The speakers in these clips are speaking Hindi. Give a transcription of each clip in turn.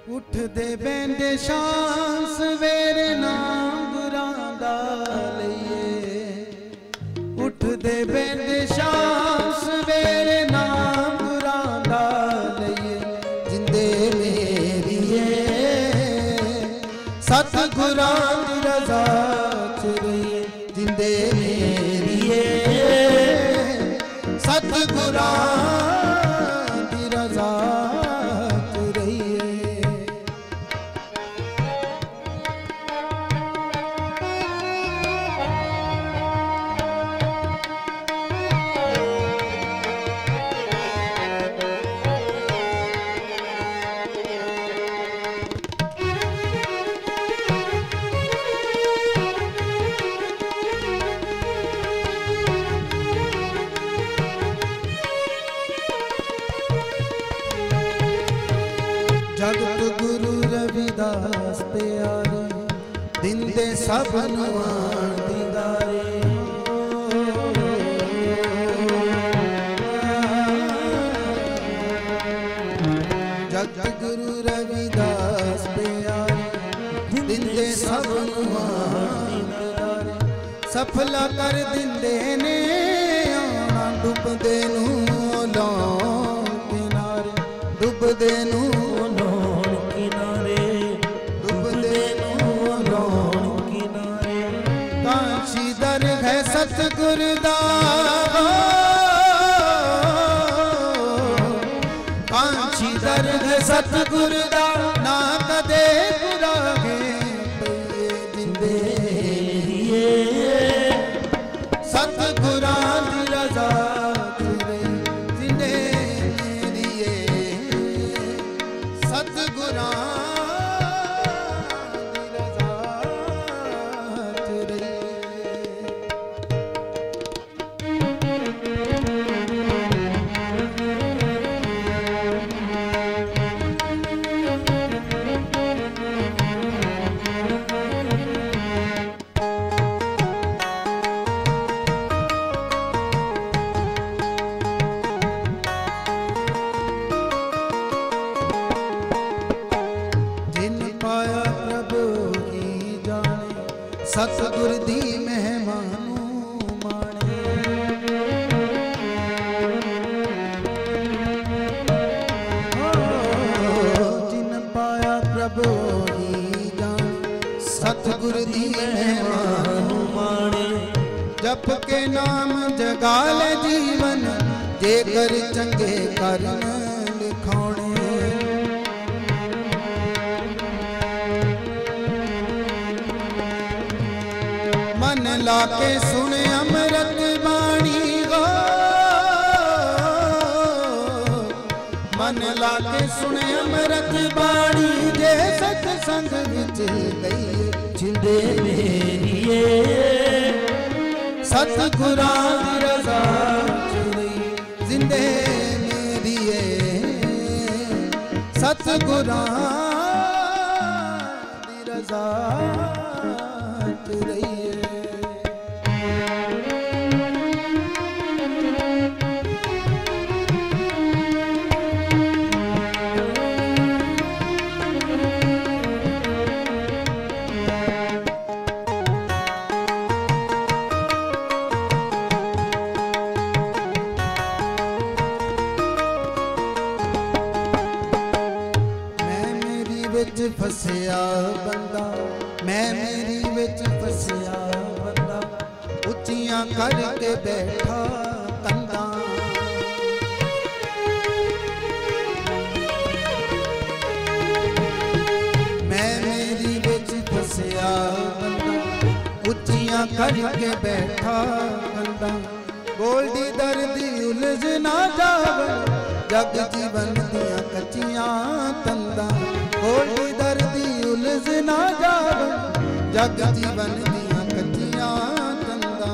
उठ दे बेंदे शाम सवेरे नाम गुरां दा लईए। उठ दे बेंदे शाम सवेरे नाम गुरां दा लईए। जिंदे मेरिए सतगुरां दी रज़ा च रहिए। जिंदे मेरिए सतगुरां दी रज़ा च रहिए। जगत गुरु रविदास प्यारे दिंदे सब नुआन दीदारे। जगत गुरु रविदास प्यारे दिंदे सब नुआन दीदारे। सफला कर दिंदे ने आना डुबदे नूं लौण किनारे। डुबदे नूं सतगुर दा कांची दर्द सतगुर दा ना कदे पुरागे पईए। जिंदे मेरिए सतगुरां दी रज़ा च रही। जिंदे मेरिए सतगुरां दी रज़ा च रही। सतगुर दी मेहमानू माने। जिन पाया प्रभु ही जाने। सतगुर दी मेहमानू माने। जप के नाम जगा ले जीवन जेकर चंगे करन लिखाने। मन लाके सुने अमृत बाणी गो। मन लाके सुने अमृत बाणी जे सतसंग विच गई। जिंदे मेरिए सतगुरां दी रज़ा च रही। जिंदे मेरिए सतगुरां दी रज़ा च रही। फसिया बंदा मैं मेरी विच फसिया बंदा। उच्चियां करके बैठा कंधा। मैं मेरी विच फसिया बंदा। उच्चियां करके बैठा कंधा। गोल्डी दर्दी उलझ ना जावन जग जीवन दियां कच्चियां तंदा। गोल्डी दर्दी उलझ ना जावन जग जीवन दियां कच्चियां तंदा।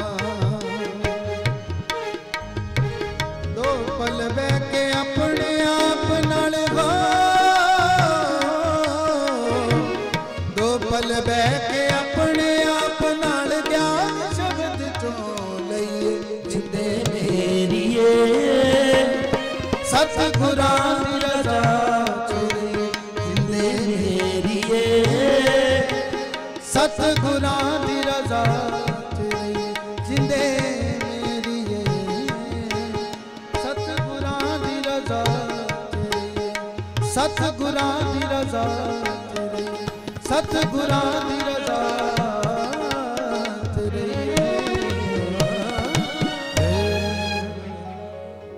दो पल बह के अपने आप नाल गो। दो पल बह के अपने आप नाल ज्ञान शब्द चों लईए। जिंदे मेरिए सतगुरां दी रज़ा च रहिए। सतगुरां दी रज़ा च रहिए जिंदे मेरी सतगुरां दी रज़ा च रहिए सतगुरां दी रज़ा च रहिए सतगुरां दी रज़ा